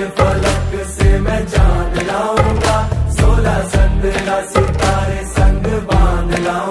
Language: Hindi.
फलक से मैं जान लाऊंगा, 16 संदला सितारे संग बांध लाऊंगा।